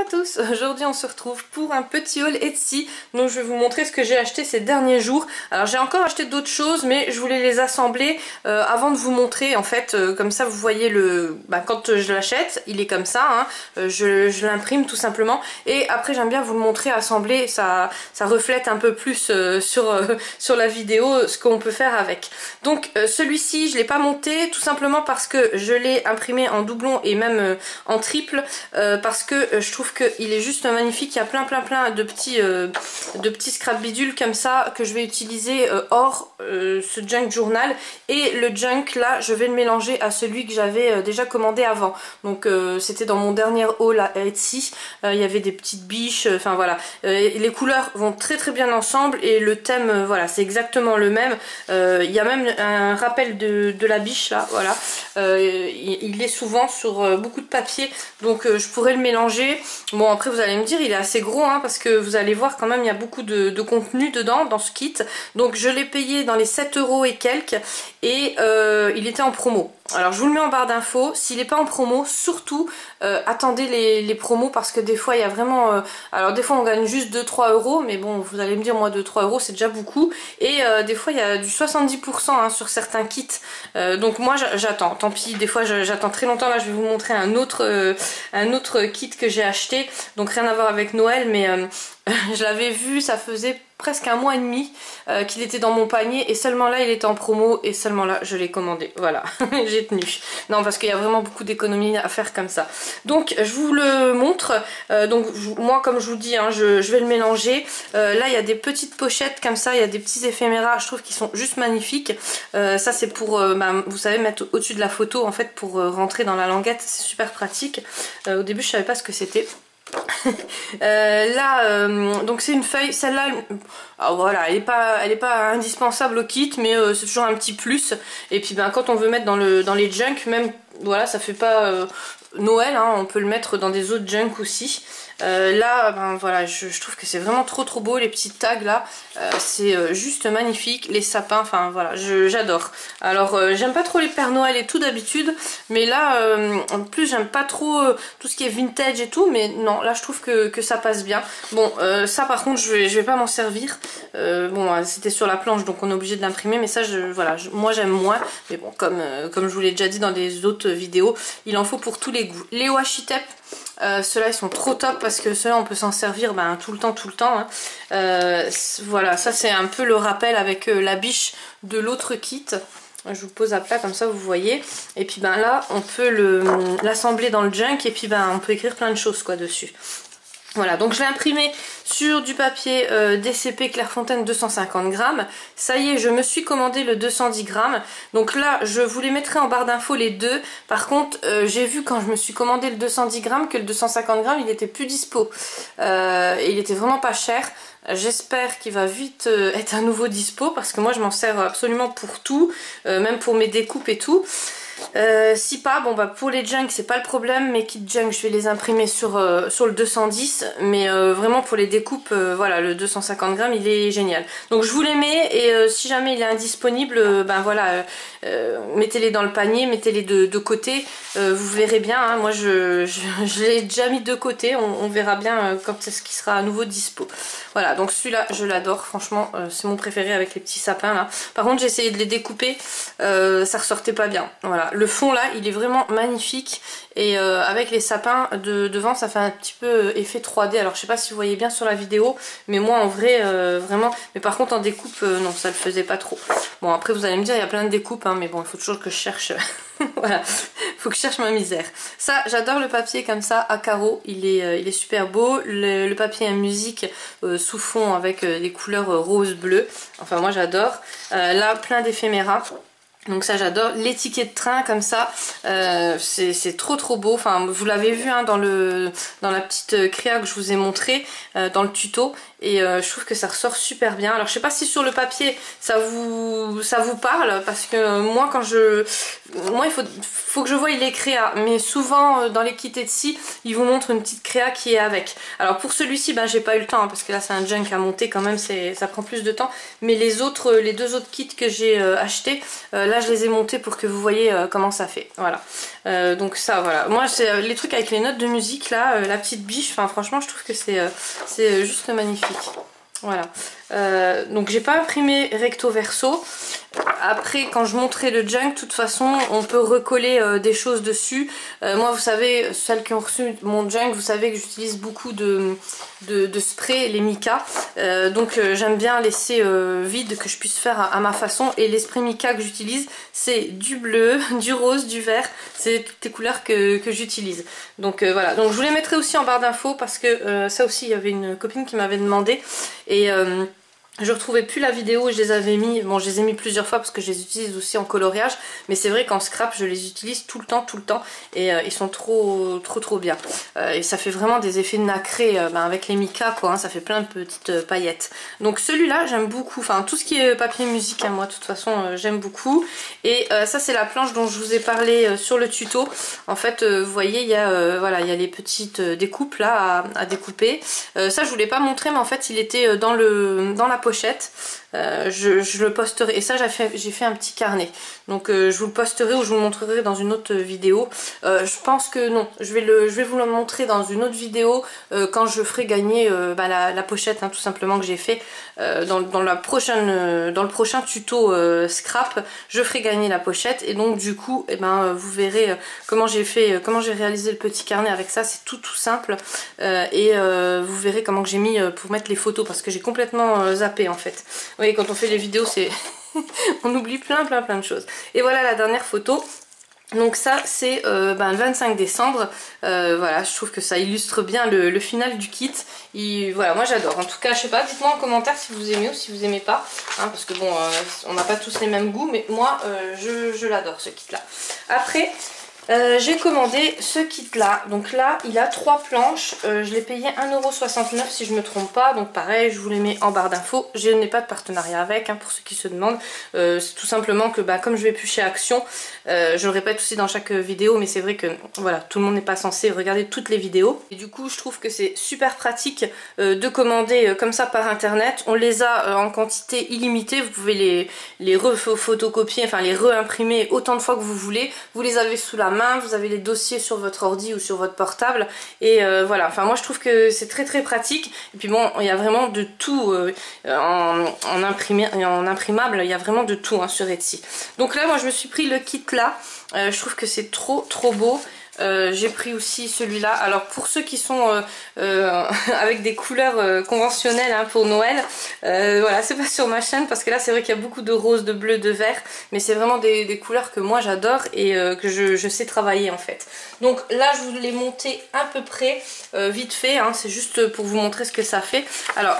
tous, aujourd'hui on se retrouve pour un petit haul Etsy. Donc je vais vous montrer ce que j'ai acheté ces derniers jours. Alors j'ai encore acheté d'autres choses mais je voulais les assembler avant de vous montrer en fait. Comme ça vous voyez quand je l'achète, il est comme ça, hein. Je l'imprime tout simplement. Et après j'aime bien vous le montrer assemblé, ça reflète un peu plus sur la vidéo ce qu'on peut faire avec. Donc celui-ci je l'ai pas monté tout simplement parce que je l'ai imprimé en doublon et même en triple. Parce que je trouve qu'il est juste magnifique. Il y a plein de petits scrap bidules comme ça que je vais utiliser hors ce junk journal, et le junk là je vais le mélanger à celui que j'avais déjà commandé avant. Donc c'était dans mon dernier haul à Etsy. Il y avait des petites biches, enfin voilà, les couleurs vont très bien ensemble et le thème voilà c'est exactement le même. Il y a même un rappel de la biche là, voilà. Il est souvent sur beaucoup de papier, donc je pourrais le mélanger. Bon après vous allez me dire il est assez gros, hein, parce que vous allez voir quand même il y a beaucoup de contenu dedans dans ce kit. Donc je l'ai payé dans les 7 € et quelques, et il était en promo. Alors je vous le mets en barre d'infos. S'il n'est pas en promo, surtout attendez les promos, parce que des fois il y a vraiment alors des fois on gagne juste 2-3 €, mais bon vous allez me dire moi 2-3 € c'est déjà beaucoup, et des fois il y a du 70% hein, sur certains kits. Donc moi j'attends, tant pis, des fois j'attends très longtemps. Là je vais vous montrer un autre kit que j'ai acheté, donc rien à voir avec Noël, mais je l'avais vu, ça faisait presque un mois et demi qu'il était dans mon panier, et seulement là il était en promo, et seulement là je l'ai commandé, voilà. J'ai tenu, non parce qu'il y a vraiment beaucoup d'économies à faire comme ça. Donc je vous le montre. Donc moi comme je vous dis hein, je vais le mélanger. Là il y a des petites pochettes comme ça, il y a des petits éphéméras, je trouve qu'ils sont juste magnifiques. Ça c'est pour vous savez, mettre au-dessus de la photo en fait, pour rentrer dans la languette, c'est super pratique. Au début je savais pas ce que c'était. Donc c'est une feuille, celle-là, voilà, elle est pas indispensable au kit, mais c'est toujours un petit plus. Et puis quand on veut mettre dans les junk, même voilà, ça fait pas Noël, hein, on peut le mettre dans des autres junk aussi. Là voilà, je trouve que c'est vraiment trop beau, les petits tags là, c'est juste magnifique, les sapins, enfin voilà, j'adore. Alors j'aime pas trop les Pères Noël et tout d'habitude, mais là en plus j'aime pas trop tout ce qui est vintage et tout, mais non, là je trouve que ça passe bien. Bon ça par contre je vais pas m'en servir. Bon c'était sur la planche donc on est obligé de l'imprimer, mais ça voilà, moi j'aime moins, mais bon comme je vous l'ai déjà dit dans des autres vidéos, il en faut pour tous les goûts. Les washi tape, ceux-là ils sont trop top, parce que ceux-là on peut s'en servir tout le temps, hein. Voilà, ça c'est un peu le rappel avec la biche de l'autre kit. Je vous pose à plat comme ça vous voyez, et puis là on peut l'assembler dans le junk, et puis on peut écrire plein de choses quoi dessus. Voilà, donc je l'ai imprimé sur du papier DCP Clairefontaine 250 grammes. Ça y est, je me suis commandé le 210 grammes. Donc là, je vous les mettrai en barre d'infos les deux. Par contre, j'ai vu quand je me suis commandé le 210 grammes que le 250 grammes, il était plus dispo. Et il était vraiment pas cher. J'espère qu'il va vite être à nouveau dispo, parce que moi je m'en sers absolument pour tout, même pour mes découpes et tout. Si pas, bon pour les junk c'est pas le problème, mes kits junk je vais les imprimer sur le 210, mais vraiment pour les découpes voilà, le 250 grammes il est génial. Donc je vous les mets, et si jamais il est indisponible, voilà, mettez-les dans le panier, mettez-les de côté, vous verrez bien, hein, moi je l'ai déjà mis de côté, on verra bien quand est-ce qu'il sera à nouveau dispo. Voilà, donc celui-là je l'adore, franchement c'est mon préféré avec les petits sapins là. Par contre j'ai essayé de les découper, ça ressortait pas bien, voilà. Le fond là il est vraiment magnifique, et avec les sapins devant ça fait un petit peu effet 3D. Alors je sais pas si vous voyez bien sur la vidéo, mais moi en vrai vraiment, mais par contre en découpe non, ça le faisait pas trop. Bon après vous allez me dire il y a plein de découpes hein, mais bon il faut toujours que je cherche voilà, faut que je cherche ma misère. Ça j'adore le papier comme ça à carreaux, il est super beau. Le papier à musique sous fond avec les couleurs rose bleu, enfin moi j'adore. Là plein d'éphéméras, donc ça j'adore. Les tickets de train comme ça, c'est trop beau. Enfin vous l'avez vu hein, dans la petite créa que je vous ai montré dans le tuto, et je trouve que ça ressort super bien. Alors je sais pas si sur le papier ça vous parle, parce que moi quand moi faut que je voie les créas, mais souvent dans les kits Etsy ils vous montrent une petite créa qui est avec. Alors pour celui-ci j'ai pas eu le temps, hein, parce que là c'est un junk à monter quand même, ça prend plus de temps, mais les deux autres kits que j'ai achetés, là je les ai montés pour que vous voyez comment ça fait, voilà. Donc ça voilà, moi c'est les trucs avec les notes de musique là, la petite biche, enfin franchement je trouve que c'est juste magnifique. Voilà, donc j'ai pas imprimé recto verso. Après quand je montrerai le junk, de toute façon on peut recoller des choses dessus. Moi vous savez, celles qui ont reçu mon junk, vous savez que j'utilise beaucoup de spray, les mica, donc j'aime bien laisser vide, que je puisse faire à ma façon. Et les sprays mica que j'utilise, c'est du bleu, du rose, du vert, c'est toutes les couleurs que j'utilise. Donc voilà, donc je vous les mettrai aussi en barre d'infos, parce que ça aussi il y avait une copine qui m'avait demandé, et je retrouvais plus la vidéo où je les avais mis. Bon, je les ai mis plusieurs fois parce que je les utilise aussi en coloriage, mais c'est vrai qu'en scrap je les utilise tout le temps, et ils sont trop bien. Et ça fait vraiment des effets nacrés avec les mica quoi, hein, ça fait plein de petites paillettes. Donc celui-là j'aime beaucoup, enfin tout ce qui est papier musique moi de toute façon j'aime beaucoup. Et ça c'est la planche dont je vous ai parlé sur le tuto. En fait vous voyez il y a voilà, il y a les petites découpes là à découper. Ça je vous l'ai pas montré, mais en fait il était dans la pochette. Je le posterai, et ça j'ai fait un petit carnet, donc je vous le posterai ou je vous le montrerai dans une autre vidéo. Je pense que non, je vais vous le montrer dans une autre vidéo quand je ferai gagner la pochette, hein, tout simplement, que j'ai fait dans le prochain tuto scrap. Je ferai gagner la pochette, et donc du coup vous verrez comment j'ai réalisé le petit carnet avec ça. C'est tout simple, et vous verrez comment que j'ai mis pour mettre les photos, parce que j'ai complètement zappé en fait. Vous voyez, quand on fait les vidéos, c'est on oublie plein de choses. Et voilà la dernière photo. Donc ça c'est le 25 décembre, voilà, je trouve que ça illustre bien le final du kit. Voilà, moi j'adore. En tout cas, je sais pas, dites-moi en commentaire si vous aimez ou si vous aimez pas, hein, parce que bon, on n'a pas tous les mêmes goûts, mais moi je l'adore, ce kit là. Après j'ai commandé ce kit là, donc là il a 3 planches, je l'ai payé 1,69 € si je me trompe pas, donc pareil je vous les mets en barre d'infos. Je n'ai pas de partenariat avec, hein, pour ceux qui se demandent, c'est tout simplement que comme je vais plus chez Action, je le répète aussi dans chaque vidéo, mais c'est vrai que voilà, tout le monde n'est pas censé regarder toutes les vidéos, et du coup je trouve que c'est super pratique de commander comme ça par internet. On les a en quantité illimitée, vous pouvez les photocopier, enfin les réimprimer autant de fois que vous voulez, vous les avez sous la main, vous avez les dossiers sur votre ordi ou sur votre portable, et voilà, enfin moi je trouve que c'est très pratique. Et puis bon, il y a vraiment de tout en imprimable, il y a vraiment de tout, hein, sur Etsy. Donc là moi je me suis pris le kit là, je trouve que c'est trop beau. J'ai pris aussi celui-là. Alors pour ceux qui sont avec des couleurs conventionnelles, hein, pour Noël, voilà, c'est pas sur ma chaîne, parce que là c'est vrai qu'il y a beaucoup de rose, de bleu, de vert, mais c'est vraiment des couleurs que moi j'adore et que je sais travailler en fait. Donc là je vous l'ai monté à peu près vite fait, hein, c'est juste pour vous montrer ce que ça fait. Alors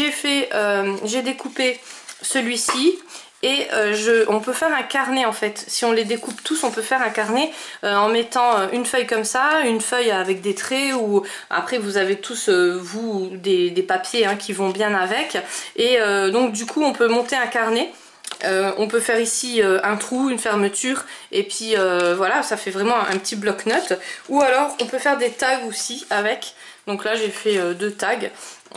j'ai découpé celui-ci. Et on peut faire un carnet en fait, si on les découpe tous on peut faire un carnet en mettant une feuille comme ça, une feuille avec des traits, ou après vous avez tous vous des papiers, hein, qui vont bien avec, et donc du coup on peut monter un carnet. On peut faire ici un trou, une fermeture, et puis voilà, ça fait vraiment un petit bloc-notes. Ou alors on peut faire des tags aussi avec, donc là j'ai fait 2 tags.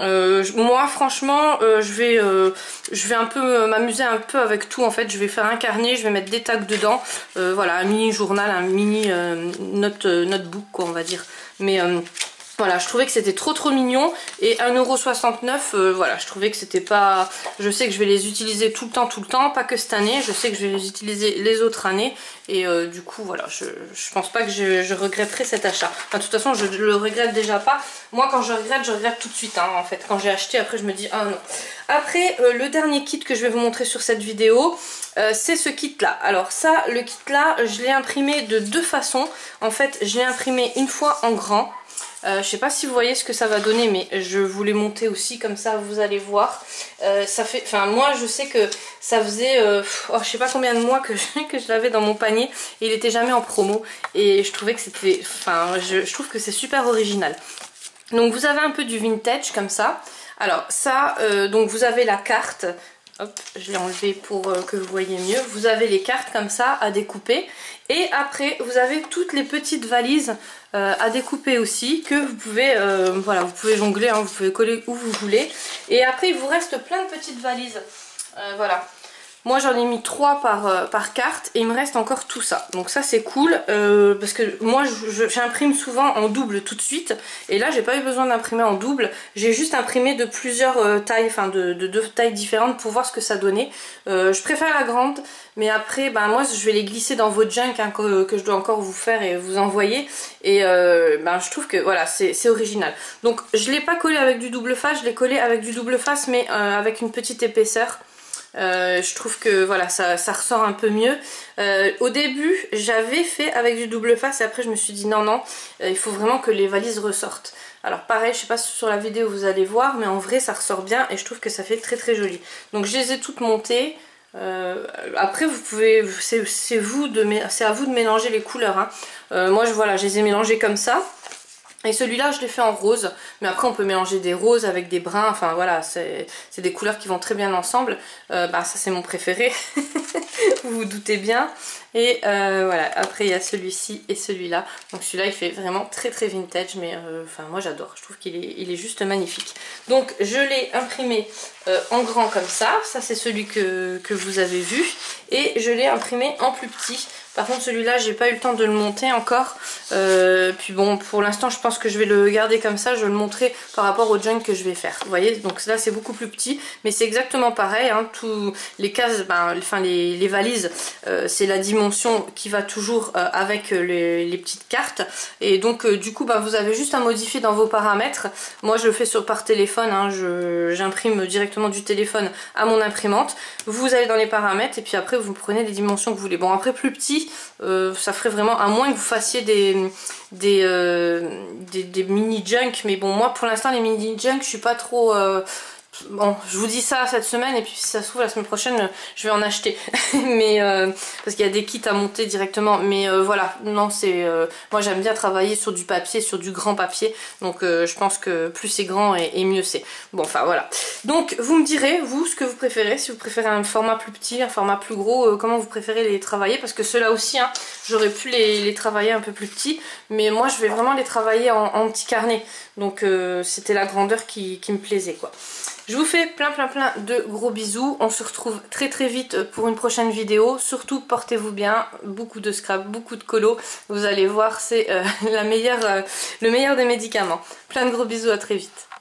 Moi franchement je vais un peu m'amuser un peu avec tout en fait. Je vais faire un carnet, je vais mettre des tags dedans, voilà, un mini journal, un mini notebook quoi, on va dire. Mais voilà, je trouvais que c'était trop mignon, et 1,69 €, voilà, je trouvais que c'était pas... Je sais que je vais les utiliser tout le temps, pas que cette année, je sais que je vais les utiliser les autres années, et du coup voilà, je pense pas que je regretterai cet achat. Enfin, de toute façon je le regrette déjà pas. Moi quand je regrette tout de suite, hein, en fait. Quand j'ai acheté, après je me dis ah non. Après le dernier kit que je vais vous montrer sur cette vidéo, c'est ce kit là. Alors ça, le kit là, je l'ai imprimé de 2 façons. En fait je l'ai imprimé une fois en grand. Je sais pas si vous voyez ce que ça va donner, mais je vous l'ai monté aussi, comme ça vous allez voir. Ça fait, enfin moi je sais que ça faisait je sais pas combien de mois que je l'avais dans mon panier, et il était jamais en promo, et je trouvais que c'était, enfin je trouve que c'est super original. Donc vous avez un peu du vintage comme ça. Alors ça, donc vous avez la carte Hop, je l'ai enlevé pour que vous voyez mieux. Vous avez les cartes comme ça à découper. Et après, vous avez toutes les petites valises à découper aussi, que vous pouvez, voilà, vous pouvez jongler, hein, vous pouvez coller où vous voulez. Et après, il vous reste plein de petites valises. Voilà. Moi j'en ai mis 3 par carte et il me reste encore tout ça. Donc ça c'est cool parce que moi j'imprime souvent en double tout de suite. Et là j'ai pas eu besoin d'imprimer en double. J'ai juste imprimé de plusieurs tailles, enfin de 2 tailles différentes pour voir ce que ça donnait. Je préfère la grande. Mais après, ben moi je vais les glisser dans vos junk hein, que je dois encore vous faire et vous envoyer. Et ben, je trouve que voilà, c'est original. Donc je l'ai pas collé avec du double face, je l'ai collé avec du double face mais avec une petite épaisseur. Je trouve que voilà ça ressort un peu mieux. Au début j'avais fait avec du double face et après je me suis dit non, il faut vraiment que les valises ressortent. Alors pareil, je sais pas si sur la vidéo vous allez voir, mais en vrai ça ressort bien et je trouve que ça fait très très joli. Donc je les ai toutes montées. Après vous pouvez, c'est à vous de mélanger les couleurs hein. Moi voilà, je les ai mélangées comme ça. Et celui-là je l'ai fait en rose, mais après on peut mélanger des roses avec des bruns, enfin voilà, c'est des couleurs qui vont très bien ensemble. Bah ça c'est mon préféré, vous vous doutez bien. Et voilà, après il y a celui-ci et celui-là. Donc celui-là il fait vraiment très très vintage, mais enfin moi j'adore, je trouve qu'il est juste magnifique. Donc je l'ai imprimé en grand comme ça c'est celui que vous avez vu. Et je l'ai imprimé en plus petit. Par contre celui-là j'ai pas eu le temps de le monter encore. Puis bon pour l'instant je pense que je vais le garder comme ça. Je vais le montrer par rapport au junk que je vais faire. Vous voyez, donc là c'est beaucoup plus petit. Mais c'est exactement pareil hein. Tous les cases, enfin les valises, c'est la dimension qui va toujours avec les petites cartes. Et donc du coup vous avez juste à modifier dans vos paramètres. Moi je le fais par téléphone hein. J'imprime directement du téléphone à mon imprimante. Vous allez dans les paramètres et puis après vous prenez les dimensions que vous voulez. Bon après plus petit ça ferait vraiment, à moins que vous fassiez des mini junk, mais bon moi pour l'instant les mini junk je suis pas trop bon je vous dis ça cette semaine et puis si ça se trouve la semaine prochaine je vais en acheter mais parce qu'il y a des kits à monter directement, mais voilà, non c'est moi j'aime bien travailler sur du papier, sur du grand papier, donc je pense que plus c'est grand et mieux c'est. Bon enfin voilà, donc vous me direz vous ce que vous préférez, si vous préférez un format plus petit, un format plus gros, comment vous préférez les travailler, parce que ceux-là aussi hein, j'aurais pu les travailler un peu plus petits, mais moi je vais vraiment les travailler en petit carnet, donc c'était la grandeur qui me plaisait quoi. Je vous fais plein de gros bisous. On se retrouve très très vite pour une prochaine vidéo. Surtout portez-vous bien. Beaucoup de scrap, beaucoup de colo. Vous allez voir, c'est le meilleur des médicaments. Plein de gros bisous, à très vite.